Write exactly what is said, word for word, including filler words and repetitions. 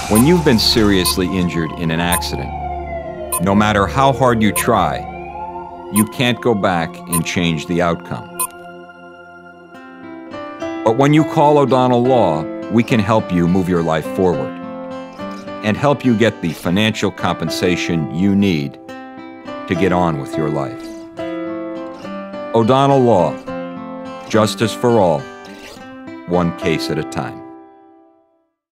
When you've been seriously injured in an accident, no matter how hard you try, you can't go back and change the outcome. But when you call O'Donnell Law, we can help you move your life forward and help you get the financial compensation you need to get on with your life. O'Donnell Law, justice for all, one case at a time.